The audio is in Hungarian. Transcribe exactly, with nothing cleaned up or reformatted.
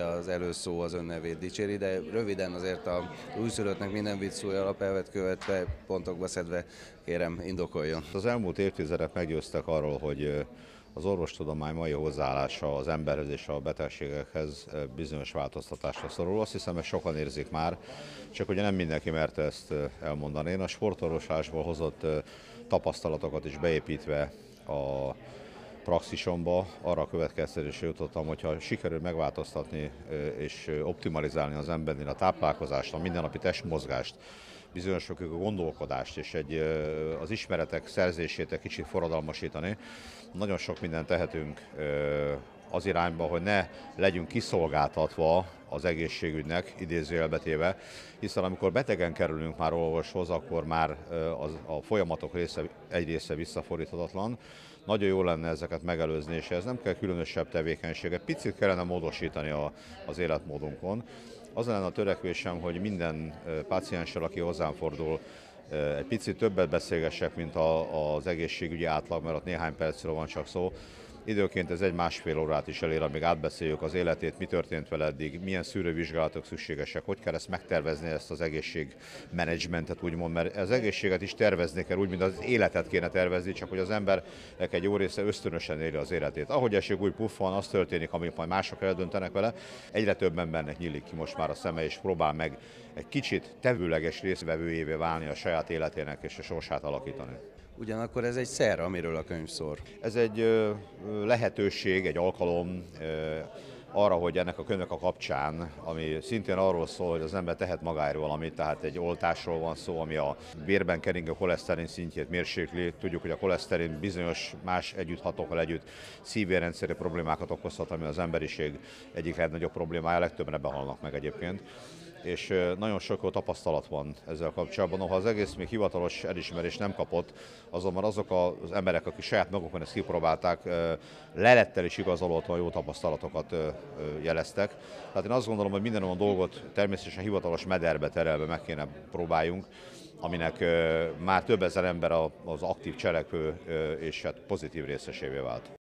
Az előszó az önnevét dicséri, de röviden azért a újszülöttnek minden vicc új alapelvet követve, pontokba szedve, kérem, indokoljon. Az elmúlt évtizedek meggyőztek arról, hogy az orvostudomány mai hozzáállása az emberhez és a betegségekhez bizonyos változtatásra szorul. Azt hiszem, ezt sokan érzik már, csak ugye nem mindenki merte ezt elmondani. Én a sportorvoslásból hozott tapasztalatokat is beépítve a praxisomba arra a következtetésre jutottam, hogy ha sikerül megváltoztatni és optimalizálni az embernél a táplálkozást, a mindennapi testmozgást, bizonyosokig a gondolkodást és egy, az ismeretek szerzését egy kicsit forradalmasítani, nagyon sok mindent tehetünk az irányba, hogy ne legyünk kiszolgáltatva az egészségügynek, idézőjelbe téve, hiszen amikor betegen kerülünk már orvoshoz, akkor már az, a folyamatok része, egy része visszafordíthatatlan. Nagyon jó lenne ezeket megelőzni, és ez nem kell különösebb tevékenységet, picit kellene módosítani a, az életmódunkon. Az lenne a törekvésem, hogy minden pácienssel, aki hozzám fordul, egy picit többet beszélgessek, mint a, az egészségügyi átlag, mert ott néhány percről van csak szó. Időnként ez egy másfél órát is elér, amíg átbeszéljük az életét, mi történt vele eddig, milyen szűrővizsgálatok szükségesek, hogy kell ezt megtervezni, ezt az egészségmenedzsmentet úgymond, mert az egészséget is tervezni kell, úgy, mint az életet kéne tervezni, csak hogy az embernek egy jó része ösztönösen éli az életét. Ahogy esik, úgy puffan, az történik, amit majd mások eldöntenek vele. Egyre több embernek nyílik ki most már a szeme, és próbál meg egy kicsit tevőleges részvevőjévé válni a saját életének és a sorsát alakítani. Ugyanakkor ez egy szer, amiről a könyv szól. Ez egy lehetőség, egy alkalom arra, hogy ennek a könyvnek a kapcsán, ami szintén arról szól, hogy az ember tehet magáról valamit, tehát egy oltásról van szó, ami a vérben keringő koleszterin szintjét mérsékli. Tudjuk, hogy a koleszterin bizonyos más együtthatókkal együtt szívérendszeri problémákat okozhat, ami az emberiség egyik legnagyobb problémája, legtöbben ebben halnak meg egyébként. És nagyon sok jó tapasztalat van ezzel kapcsolatban. Noha az egész még hivatalos elismerést nem kapott, azonban azok az emberek, akik saját magukon ezt kipróbálták, lelettel is igazolódva jó tapasztalatokat jeleztek. Tehát én azt gondolom, hogy minden olyan dolgot természetesen hivatalos mederbe terelve meg kéne próbáljunk, aminek már több ezer ember az aktív cselekvő és hát pozitív részesévé vált.